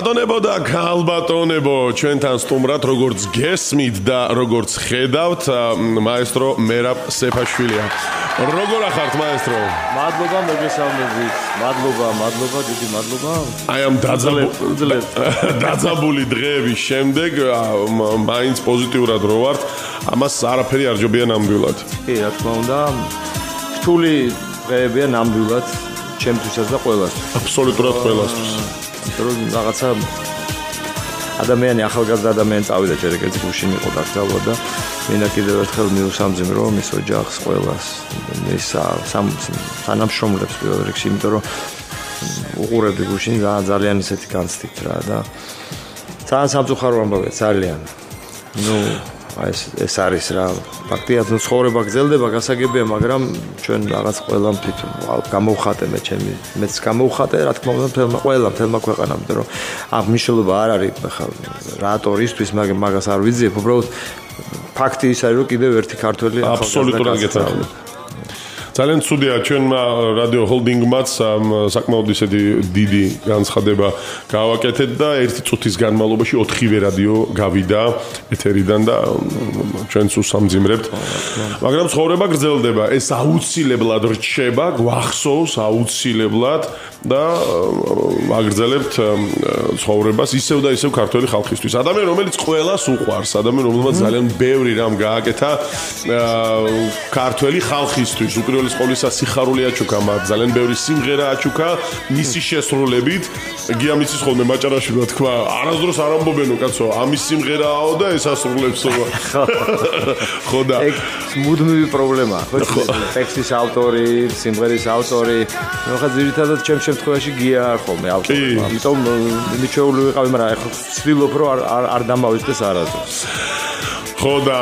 ბატონებო და ქალბატონებო, ჩვენთან სტუმრად როგორც გესმით და როგორც ხედავთ, მაესტრო მერაბ სეფაშვილია. როგორ ახართ მაესტრო? მადლობა მოგესალმებით. მადლობა, დიდი მადლობა. აი ამ დაძაბული დღეების შემდეგ მაინც პოზიტიურად რო ვართ, ამას არაფერი არ ჯობია ნამდვილად. კი, რა თქმა უნდა, რთული დღეებია ნამდვილად ჩემთვისაც და ყველასთვის. აბსოლუტურად ყველასთვის. რომ რაღაცა ადამიანი ახალგაზრდა ადამიანი წავიდა ჯერ ეგრეთ გუშინ იყო დაკრძალვა და მინდა კიდევ ერთხელ მიუსამძიმრო მის ოჯახს ყველას მის თანამშრომლებს პირველ რიგში იმიტომ რომ უყურებდი გუშინ ძალიან ისეთი განცდით რა და ძალიან სამწუხარო ამბავია ძალიან ეს არის რა ფაქტია თუ ცხოვრება გრძელდება გასაგებია მაგრამ ჩვენ რაღაც ყველამ თვითონ გამოვხატე მეც გამოვხატე რა თქმა უნდა მთელმა ქვეყანამ იმიტომ რომ ამ მნიშვნელობა არ არის ხა რატორისთვის მაგას არ ვიძიებ უბრალოდ ფაქტი ის არის რომ კიდევ ერთი ქართველი აბსოლუტურად გეთანხმები ძალიან ცუდია ჩვენმა რადიო ჰოლდინგმაც საკმაოდ ისეთი დიდი განცხადება გავაკეთეთ და ერთი წუთის განმავლობაში 4-ვე რადიო გავიდა ეთერიდან და ჩვენც უსამძიმრებთ მაგრამ ცხოვრება გრძელდება ეს აუცილებლად რჩება გვახსოვს აუცილებლად და აგრძელებთ ცხოვრებას ისევ და ისევ ქართველი ხალხისთვის ადამიანი რომელიც ყველას უყვარს ადამიანი რომელმაც ძალიან ბევრი რამ გააკეთა ქართველი ხალხისთვის უპირველეს ყოვლისა სიხარული აჩუქა მათ ძალიან ბევრი სიმღერა აჩუქა მისი შესრულებით გიამიცის ხოლმე მაჭარაშვილმა თქვა არასდროს არ ამბობენო კაცო ამის სიმღერაო და ეს ასრულებსო ხო და ეგ მუდმივი პრობლემაა ხო ტექსტის ავტორი სიმღერის ავტორი ხა ძირითადად შემთხვევაში გია არ ხოლმე ავტორი ამიტომ მიჩეული ვიყავი მაგრამ ახლა ვცდილობ რომ არ დამავიწყდეს არასდროს ხო და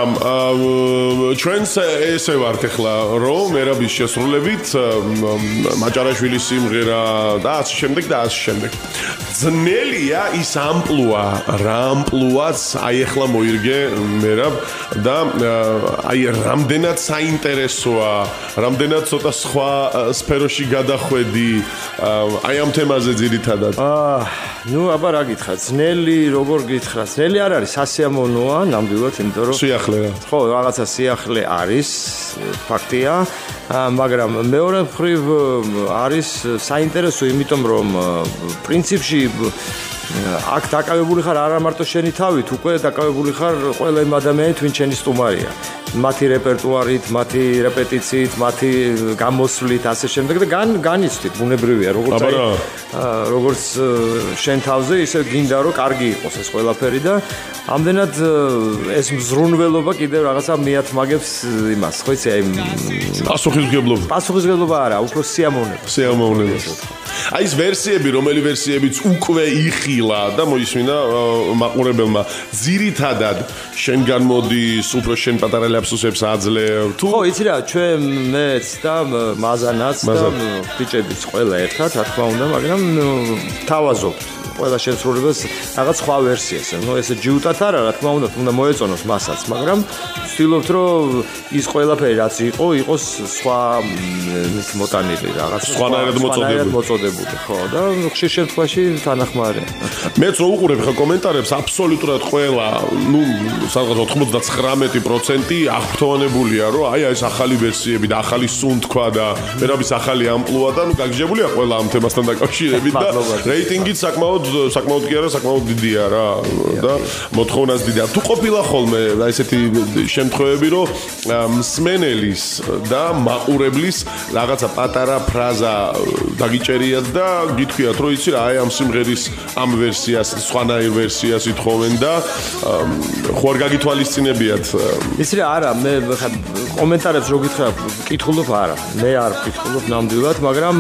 ჩვენს ესე ვართ ახლა რომ მერაბის შესრულებით მაჭარაშვილის სიმღერა და ასე შემდეგ ძნელია ის ამპლუა რა ამპლუაც აი ახლა მოირგე მერაბ და აი რამდენად საინტერესოა რამდენად ცოტა სხვა სფეროში გადახვედი აი ამ თემაზე ძირითადად ნუ აბა რა გითხრა ძნელი როგორ გითხრა ძნელი არ არის სასიამოვნოა ნამდვილად იმიტომ რომ სიახლე რა ხო რაღაცა სიახლე არის ფაქტია მაგრამ მეორე მხრივ არის საინტერესო იმიტომ რომ პრინციპში აქ დაკავებული ხარ არა მარტო შენი თავით უკვე დაკავებული ხარ ყველა იმ ადამიანით ვინც შენი სტუმარია მათი რეპერტუარით, მათი რეპეტიციით, მათი გამოსვლით, ასე შემდეგ და განიცდით ბუნებრივია, როგორც შენ თავზე, ისე გინდა რომ კარგი იყოს ეს ყველაფერი და ამდენად ეს მზრუნველობა კიდევ რაღაცა მიათმაგებს იმას, ხო იცი, აი პასუხისმგებლობა არა, უფრო სიამოვნება. აი ეს ვერსიები, რომელი ვერსიებიც უკვე იხილა და მოისმინა მაყურებელმა, ძირითადად შენგან მოდის, უფრო შენ პატარა აფსუსებს აძლევ თუ ხო იცი რა ჩვენ მეც და მაზანაც და ბიჭებიც ყველა ერთად რა თქმა უნდა მაგრამ თავაზობ ყველა შესრულებას რაღაც სხვა ვერსიას ნუ ესე ჯიუტად არა რა თქმა უნდა მოეწონოს მასაც მაგრამ ვცდილობთ რომ ის ყველაფერი რაც იყოს სხვა მოტანილი რაღაც სხვანაირად მოწოდებული ხო და ხშირ შემთხვევაში თანახმარია მეც რო უყურებ ხა კომენტარებს აბსოლუტურად ყველა ნუ სადღაც 99% აღფრთოვანებულია რომ აი ეს ახალი ვერსიები და ახალი სუნ თქვა და მერაბის ახალი ამპლუა და ნუ გაგიჟებულია ყველა ამ თემასთან დაკავშირებით და რეიტინგიც საკმაოდ კი არა საკმაოდ დიდია რა და მოთხოვნაც დიდია თუ ყოფილა ხოლმე ესეთი შემთხვევები რომ მსმენელის და მაყურებლის რაღაცა პატარა ფრაზა დაგიჭერიათ და გითქვიათ რომ იცი რა აი ამ სიმღერის ამ ვერსიას სხვანაირ ვერსიას ითხოვენ და ხوار გაგითვალისწინებიათ იცი რა არა მე ხა კომენტარებს რო გითხრა კითხულობ არა მე არ ვკითხულობ ნამდვილად მაგრამ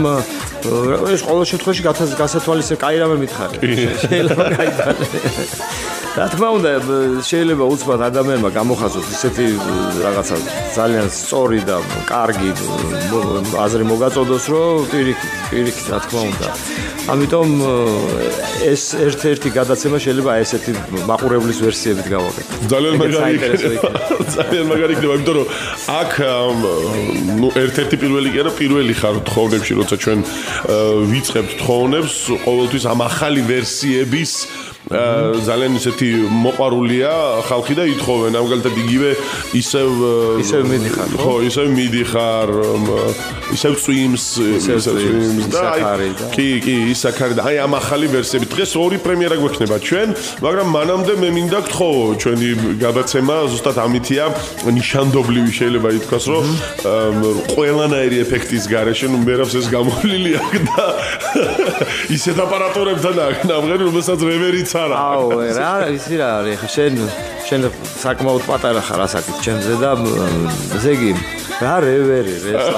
ეს ყოველ შემთხვევაში გასათვალისწინე კაი რამე მითხარი შეიძლება გაიტანე რა თქმა უნდა, შეიძლება უცბად ადამიანმა გამოხატოს ისეთი რაღაცა ძალიან სწორი და კარგი აზრი მოგაწოდოს, რომ პირიქით, რა თქმა უნდა. ამიტომ ეს ერთ-ერთი გადაცემა შეიძლება ესეთი მაყურებლის ვერსიებით გავაკეთო. ძალიან მაგარი იქნება, იმიტომ რომ აქ ნუ ერთ-ერთი პირველი კი არა, პირველი ხარ თხოვნებში, როცა ჩვენ ვიწყებთ თხოვნებს, ყოველთვის ამ ახალი ვერსიების ძალიან ისეთი მოყვარულია ხალხი და ითხოვენ ამგალითად იგივე ისევ მიდიხარ ხო ისევ მიდიხარ ისევ წვიმს და კი ისაქარი და აი ამ ახალი ვერსიები დღეს ორი პრემიერა გვექნება ჩვენ მაგრამ მანამდე მე მინდა გთხოვო ჩვენი გადაცემა ზუსტად ამითია ნიშანდობლივი შეიძლება ითქვას რომ ყველანაირი ეფექტის გარეშე ნუ მერავს ეს გამოვლილი აქ და ისეთ აპარატურებთან აქ ნამღერი რომელსაც რევერიც აუ რა ისი რა არის შენ საკმაოდ პატარა ხარ ასაკით ჩემზე და ზეგი რა რევერი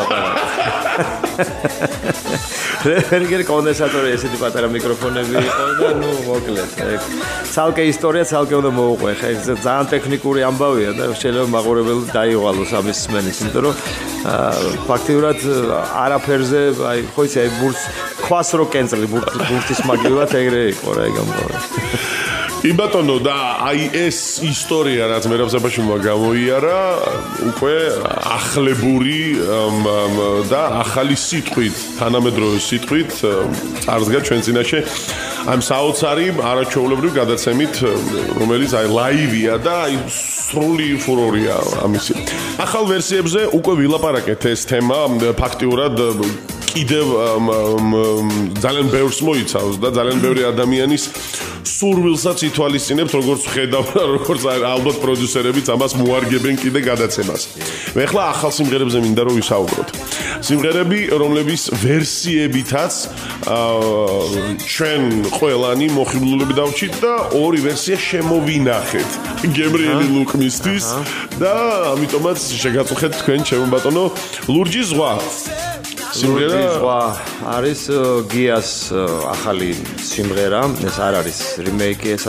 რევერი კონდენსატორი ესეთი პატარა მიკროფონები იყო და ნუ მოკლედ ცალკე ისტორია ცალკე უნდა მოუყვე ხა ეს ძალიან ტექნიკური ამბავია და შეიძლება მაყურებელი დაიღალოს ამის სმენის იმიტომ რომ ფაქტიურად არაფერზე აი ხო იცი აი ბურთს ქვას რო კენწლი ბურთის მაგივრად ეგრე იყო რა ეგ ამბავი კი ბატონო და აი ეს ისტორია რაც მერაბზაბაშვილმა გამოიარა უკვე ახლებური და ახალი სიტყვით თანამედროვე სიტყვით წარსდგა ჩვენ წინაშე ამ საოცარი არაჩვეულებრივი გადაცემით რომელიც აი ლაივია და აი სრული ფურორია ამისი ახალ ვერსიებზე უკვე ვილაპარაკეთ ეს თემა ფაქტიურად კიდევ ძალიან ბევრს მოიცავს და ძალიან ბევრი ადამიანის სურვილსაც ითვალისწინებთ როგორც ხედავ როგორც ალბათ პროდიუსერებიც ამას მოარგებენ კიდე გადაცემას. მე ახლა ახალ სიმღერებზე მინდა რომ ვისაუბროთ. სიმღერები რომლების ვერსიებითაც ჩვენ ყველანი მოხიბლულები დავჭით და ორი ვერსია შემოვინახეთ. გებრიელი ლუკმისთვის და ამიტომაც შეგაწუხეთ თქვენ ჩემო ბატონო ლურჯი ზღვა სიმღერა არის გიას ახალი სიმღერა, ეს არ არის რიმეიკი, ეს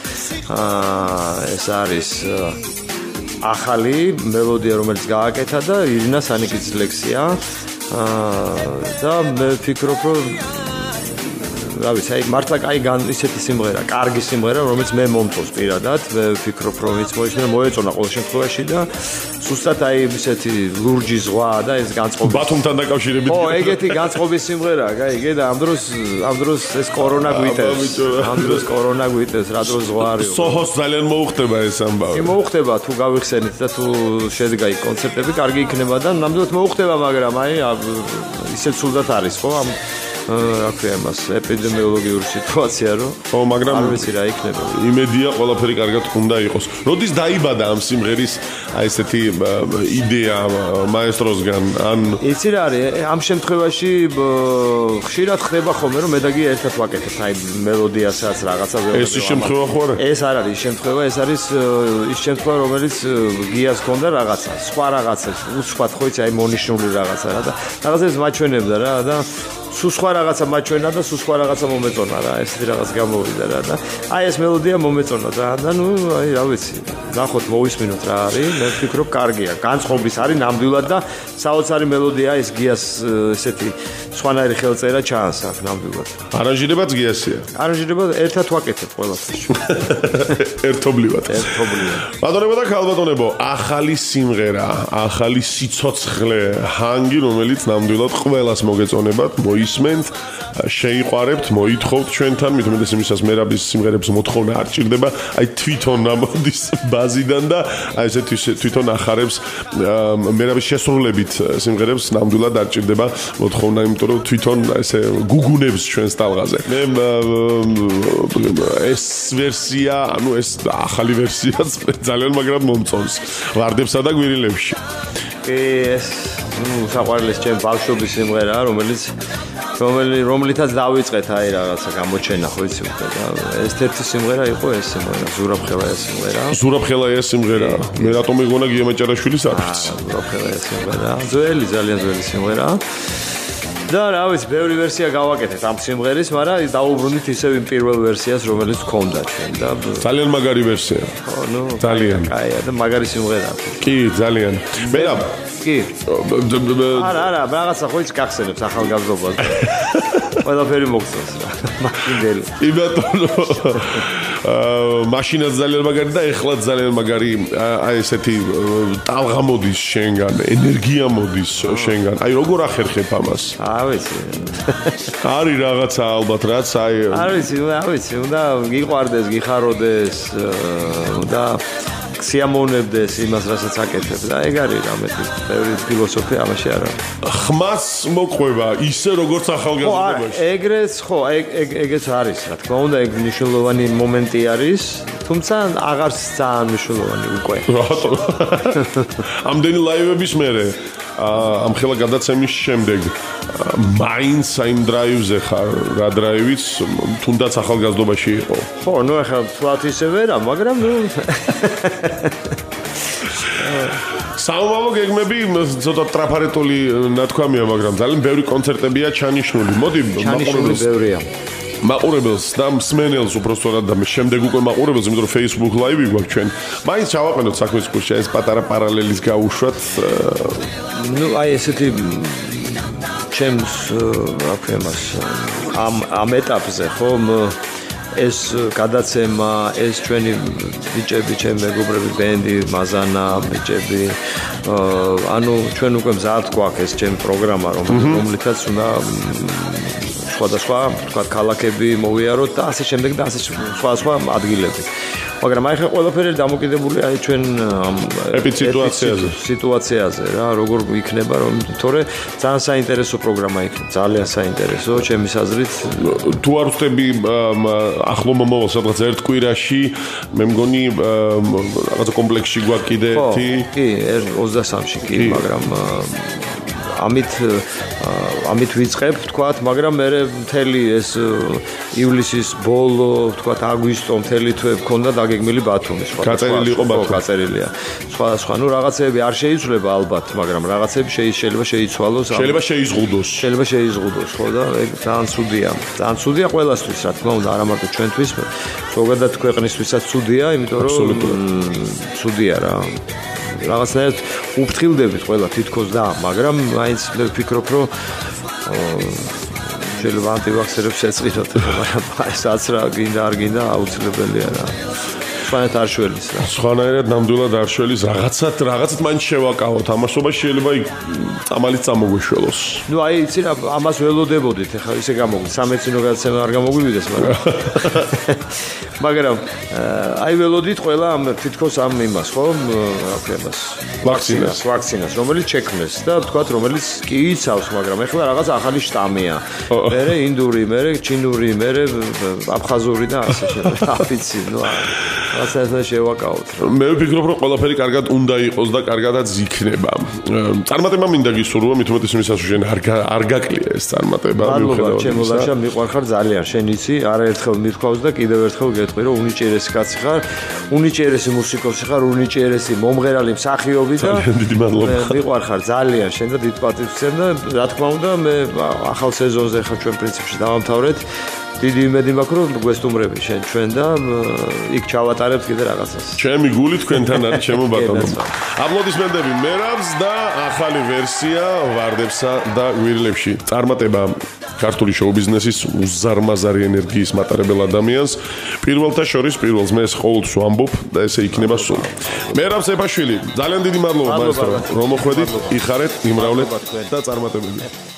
არის ახალი მელოდია, რომელიც გააკეთა და ირინა სანიკიძის ლექსია და მე ვფიქრობ, რომ რა ვიცი, აი მართლა კაი ისეთი სიმღერა, კარგი სიმღერა, რომელიც მე მომწონს პირადად, მე ვფიქრობ, რომ იც მოეწონა ყოველ შემთხვევაში და სუსტად აი ისეთი ლურჯი ზღვა და ეს განწყობი ბათუმთან დაკავშირებით. ო, ეგეთი განწყობის სიმღერაა, გაიგე და ამ დროს ეს კორონა გვიტევს. ამ დროს კორონა გვიტევს, რა დროს ზღვა არის. სოჰოს ძალიან მოუხდება ეს ამბავი. მოუხდება თუ გავიხსენით და თუ შედგა იქ კონცერტები, კარგი იქნება და ნამდვილად მოუხდება, მაგრამ აი ისე ცუდად არის, ხო? რა ქვია მას ეპიდემიოლოგიური სიტუაცია რომ ხო მაგრამ არ ვიცი რა იქნება იმედია ყველაფერი კარგად უნდა იყოს როდის დაიბადა ამ სიმღერის აი ესეთი იდეა მაესტროსგან ან იცი რა არის ამ შემთხვევაში ხშირად ხდება ხოლმე რომ მე და გია ერთად ვაკეთებთ აი მელოდიასაც რაღაცა ეს შემთხვევა ხო არა ეს არ არის შემთხვევა ეს არის ის შემთხვევა რომელიც გიას ქონდა რაღაცა სხვა რაღაცა უცბად ხო იცი აი მონიშნული რაღაცა რა და რაღაცას მაჩვენებდა რა და სულ სხვა რაღაცა მაჩვენა და სულ სხვა რაღაცა მომეწონა რა ესეთი რაღაც გამოვიდა რა და აი ეს მელოდია მომეწონა და ნუ აი რა ვიცი ნახოთ მოვისმინოთ რა არის მე ვფიქრობ კარგია განწყობის არის ნამდვილად და საოცარი მელოდია ეს გიას ესეთი სხვანაირი ხელწერა ჩანს აქ ნამდვილად არანჟირებაც გიასია არანჟირება ერთად ვაკეთებ ყველაფერს ერთობლივად ბატონებო და ქალბატონებო ახალი სიმღერა ახალი სიცოცხლე ჰანგი რომელიც ნამდვილად ყველას მოგეწონებათ ისმენთ, შეიყვარებთ, მოითხოვთ ჩვენთან, მithumedes იმისას მერაბის სიმღერებს მოთხოვნა არ ჭირდება, აი თვითონ ამოდის ბაზიდან და აი ესეთ თვითონ ახარებს მერაბის შესრულებით სიმღერებს ნამდვილად არ ჭირდება მოთხოვნა, იმიტომ რომ თვითონ ესე გუგუნებს ჩვენს ტალღაზე. მე ეს ვერსია, ანუ ეს ახალი ვერსიაც ძალიან მაგრად მომწონს ვარდებსა და გვირილებში. ეს საყვარლის ჩემ ბავშვობის სიმღერაა, რომლითაც დავიწყეთ აი რაღაცა გამოჩენა ხო იცი უკვე და ეს ერთი სიმღერა იყო ეს სიმღერა ზურაბხელაია სიმღერა მე რატომ მეგონა გია მაჭარაშვილის არც ზურაბხელაია სიმღერა ძალიან ძველი სიმღერა და რა ვიცი, ბევრი ვერსია გავაკეთეთ ამ სიმღერის, მაგრამ დაუბრუნდით ისევ იმ პირველ ვერსიას, რომელიც გქონდა ჩვენ და ძალიან მაგარი ვერსია. ხო, ნუ ძალიან. კაია და მაგარი სიმღერაა. კი, ძალიან. მე რა კი. არა, რაღაცა ხო იცი გახსენებს ახალგაზრდობას. ყველაფერი მოგწონს რა. მაშინდელი. იბატონო. მაშინაც ძალიან მაგარი და ეხლაც ძალიან მაგარი აი ესეთი ტალღა მოდის შენგან, ენერგია მოდის შენგან. აი როგორ ახერხებ ამას? ვიცი. არის რაღაცა ალბათ რაც აი ვიცი, უნდა გიყვარდეს, გიხაროდეს და სიამოვნებდეს იმას, რასაც აკეთებ და ეგ არის რამეთი ბევრი ფილოსოფია ამაში არა. ხმას მოყვება ისე როგორც ახალგაზრდობაში. ეგრეც ხო, ეგეც არის, რა თქმა უნდა, ეგ მნიშვნელოვანი მომენტი არის, თუმცა აღარც ძალიან მნიშვნელოვანი უკვე. რატო? ამდენი ლაივების მერე ამ ხელა გადაცემის შემდეგ მაინც იმ დრაივზე ხარ, რა დრაივიც თუნდაც ახალგაზრდობაში იყო. ხო, ნუ ახლა თვათ ისე ვერა, მაგრამ ნუ საომავო გეგმები ცოტა ტრაფარეტული ნათქვამია, მაგრამ ძალიან ბევრი კონცერტებია ჩანიშნული. მოდი ჩანიშნული ბევრია. მაყურებელს და მსმენელს უბრალოდ და შემდეგ უკვე მაყურებელს, იმიტომ რომ Facebook Live-ი გვაქვს ჩვენ. მაინც ჩავაყენოთ საქმის კურსში ეს პატარა პარალელის გაუშვათ. ნუ აი ესეთი ჩემს რა ქვია მას ამ ეტაპზე ხომ ეს გადაცემა, ეს ჩვენი ბიჭები, ჩემი მეგობრები, ბენდი, მაზანა, ბიჭები, ანუ ჩვენ უკვე მზად გვაქვს ეს ჩემი პროგრამა, რომლითაც უნდა სხვადასხვა, თქვა, ქალაქები მოვიაროთ და ასე შემდეგ და ასე სხვა ადგილები. მაგრამ აი ხა ყველაფერი დამოკიდებული აი ჩვენ ამ სიტუაციაზე რა, როგორ იქნება, რომ თორე ძალიან საინტერესო პროგრამა იქნება, ძალიან საინტერესო, ჩემის აზრით. თუ არ ვწდები ახლო მომავალ სადღაც ერთ კვირაში, მე მგონი რაღაცა კომპლექსში გვაქვს კიდე ერთი. კი, 23-ში კი, მაგრამ ამით ვიწყებ, თქვათ, მაგრამ მე მთელი ეს ივლისის ბოლო, თქვათ, აგვისტო მთელი თვე მქონდა დაგეგმილი ბათუმის. გაწერილი იყო ბათუმი. გაწერილია. სხვა, ნუ რაღაცები არ შეიცვლება ალბათ, მაგრამ რაღაცები შეიძლება შეიცვალოს. შეიძლება შეიზღუდოს, ხო და ეგ ძალიან ცუდია. ძალიან ცუდია ყველასთვის, რა თქმა უნდა, არა მარტო ჩვენთვის, ზოგადად ქვეყნისთვისაც ცუდია, იმიტომ რომ ცუდია რა. რაღაცნაირად უფრთხილდებით ყველა თითქოს და, მაგრამ მაინც ვფიქრობ, რომ შეიძლება ანტივაქსერებს ეწყინოთ, მაგრამ ესაც რა გინდა არ გინდა აუცილებელია რა. სხვანაირად არ შველის რა. სხვანაირად ნამდვილად არ შველის, რაღაცად მაინც შევაკავოთ. ამასობაში შეიძლება წამალიც წამოგვეშველოს. ნუ აი იცი რა, ამას ველოდებოდით, ეხლა ისე გამოგვიდეს, სამეცნიერო გადაცემა არ გამოგვივიდეს, მაგრამ აი ველოდით ყველა ამ თითქოს ამ იმას, ხო? რა ქვია მას? ვაქცინას, რომელიც შექმნეს და თქვათ, რომელიც კი იცავს, მაგრამ ეხლა რაღაც ახალი შტამია. მერე ინდური, მერე ჩინური, მერე აფხაზური და ასე შემდეგ. აფიცი, ნუ ასე შევაკავოთ. მე ვფიქრობ, რომ ყველაფერი კარგად უნდა იყოს და კარგადაც იქნება. წარმატება მინდა გისურვო, მით უმეტეს იმისას, რომ შენ არ გაკლია ეს წარმატება. მადლობა, ჩემო ლაშა, მიყვარხარ ძალიან. შენ იცი, არაერთხელ მithქვავს და კიდევ ერთხელ გეტყვი, რომ უნიჭიერესი კაცი ხარ, უნიჭიერესი მუსიკოსი ხარ, უნიჭიერესი მომღერალი მსახიობი და დიდი მადლობა. მიყვარხარ ძალიან შენ და დიდ პატივს ვცემ და რა თქმა უნდა, მე ახალ სეზონზე ხარ ჩვენ პრინციპში დავამთავრეთ. დიდი იმედი მაქვს, რომ გვესტუმრები ჩვენ და იქ ჩავატარებთ კიდე რაღაცას. ჩემი გული თქვენთან არის, ჩემო ბატონო. აპლოდისმენტები მერავს და ახალი ვერსია ვარდებსა და გვირილებში. წარმატება ქართული შოუ-ბიზნესის უზარმაზარი ენერგიის მატარებელ ადამიანს. პირველთა შორის პირველს მე ყოველთვის ვამბობ და ესე იქნება სულ. მერავს ეფაშვილი, ძალიან დიდი მადლობა მაესტრო, რომ მოხვედით, იხარეთ, იმრავლეთ და წარმატებები.